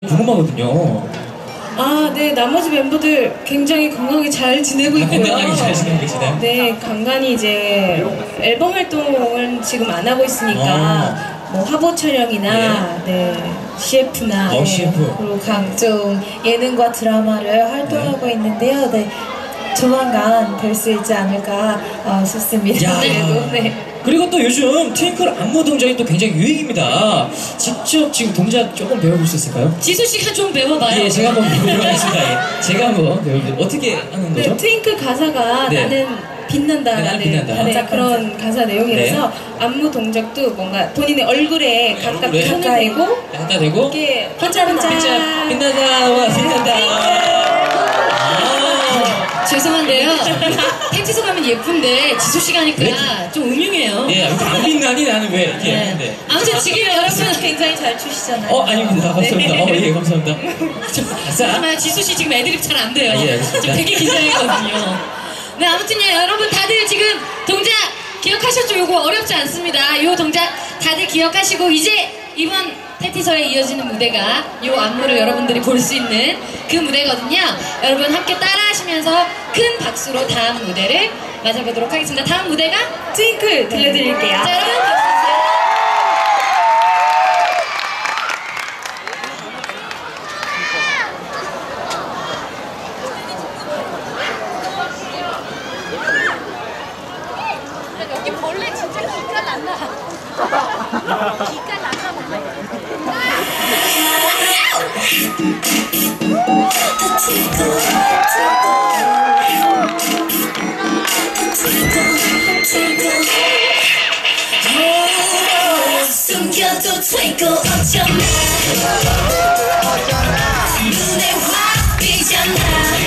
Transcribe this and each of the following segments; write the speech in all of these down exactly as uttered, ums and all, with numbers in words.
궁금하거든요. 아, 네. 나머지 멤버들 굉장히 건강하게 잘 지내고 있고요. 건강하게 잘 지내고 계시나요? 네, 간간히 이제 앨범 활동을 지금 안 하고 있으니까 아. 뭐 화보 촬영이나 네, 네 씨에프나 어, 네, 씨에프. 그리고 각종 예능과 드라마를 활동하고 네. 있는데요. 네. 조만간 뵐 수 있지 않을까 어, 싶습니다. 그래도, 네. 그리고 또 요즘 트윙클 안무 동작이 또 굉장히 유행입니다. 직접 지금 동작 조금 배워볼 수 있을까요? 지수 씨가 좀 배워봐요. 예, 제가 한번 배워보도록 하겠습니다. 예. 제가 한번 배워보도록. 어떻게 하는 거죠? 네, 트윙클 가사가 네. 나는 빛난다. 네, 나는 빛난다. 네, 그런 가사 내용이라서 네. 안무 동작도 뭔가 본인의 얼굴에 네, 가깝, 얼굴에 가까이 대고 갖다 대고 이렇게 반짝반짝 빛나, 빛나다 와 빛난다. 죄송한데요. 팬티서 가면 예쁜데 지수 씨가 하니까 네? 좀 음흉해요. 예, 안 빛나니 나는 왜 이렇게 네. 예쁜데. 아무튼 지금 여러분 굉장히 잘 추시잖아요. 어, 아닙니다. 감사합니다. 네. 어, 예, 감사합니다. 아싸. 정말 지수 씨 지금 애드립 잘 안 돼요. 아, 예, 알겠습니다. 지금 되게 긴장했거든요. 네, 아무튼요, 여러분 다들 지금 동작 기억하셨죠? 요거 어렵지 않습니다. 요 동작 다들 기억하시고 이제 이번 패티서에 이어지는 무대가 요 안무를 여러분들이 볼 수 있는 그 무대거든요. 여러분 함께 따라하시면서 큰 박수로 다음 무대를 맞아보도록 하겠습니다. 다음 무대가 트윙클 들려드릴게요. 자, 여러분 박수 주세요. 여기 벌레 진짜 기가 난다. 기가 난다 벌레. 숨겨도 twinkle 어쩌나 눈에 확 띄잖아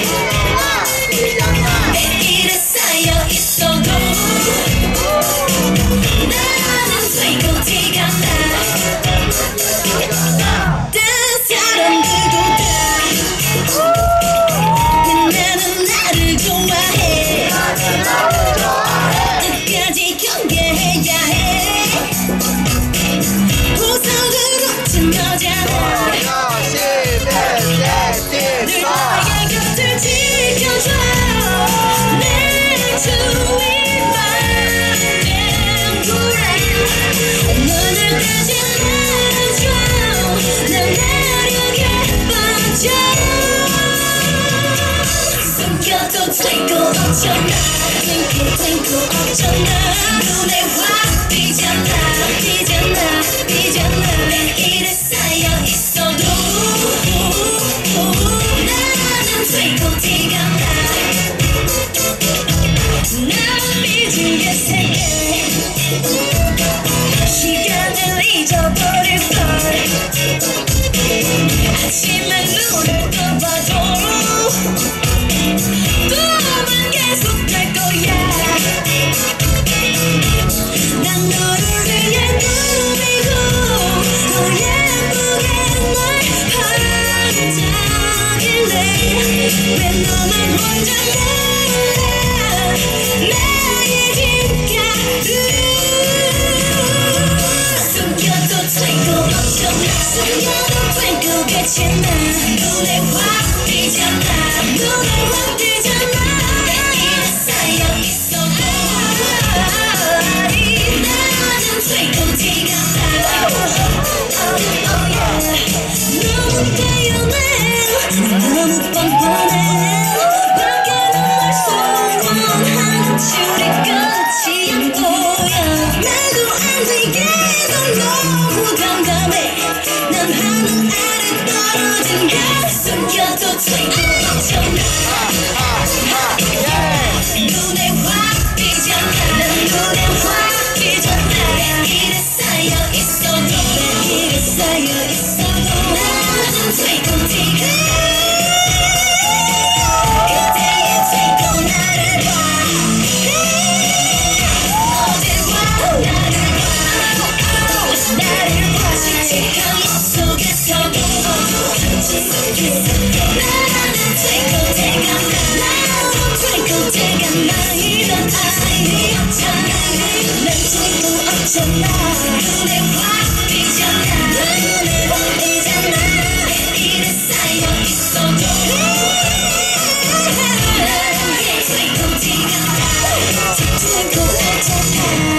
매일에 쌓여 있어도 나는 twinkle 티가 나 다른 사람들도 다 나는 나를 좋아해 끝까지 경계해야 해 보석으로 친 너잖아 늘 나의 곁을 지켜줘 내 주위만 맴돌아 눈을 뜨지 않아줘 난 나력에 빠져 숨겨도 twinkle 어쩌나 twinkle twinkle 어쩌나 눈에 확 띄잖아 띄잖아 띄잖아 매일에 쌓여 있어도 나는 twinkle 티가 나난 미지의 세계 시간을 잊어버릴 걸 아침에 눈을 떠봐도 꿈은 계속될 거야 난 너를 위해 꾸미고 더 예쁘게 널 반짝이네 왜 너만 혼자 몰라 나의 뒷가루 숨겨도 twinkle 어쩌나 숨겨도 twinkle 빛이 나 눈에 확 띄잖아 눈에 확 띄잖아 매일에 쌓여 있어도 나는 twinkle 티가 나 너무 태연해 너무 뻔뻔해 밖에는 날 소원하는 줄이 끝이 안 보여 말도 안 되게 너무 담담해 난 하늘 아래 떨어진 별 숨겨도 twinkle 어쩌나 눈에 확 띄잖아 난 눈에 확 띄잖아 매일에 쌓여 있어도 매일에 쌓여 있어도 나는 twinkle 티가 그때의 twinkle 나를 봐 어제와 나를 봐 나를 봐 칙칙한 맘 속에서도 나는 twinkle 티가 나 twinkle 티가 나 이런 아이였잖아 난 twinkle 어쩌나 눈에 확 띄잖아 눈에 확 띄잖아 척해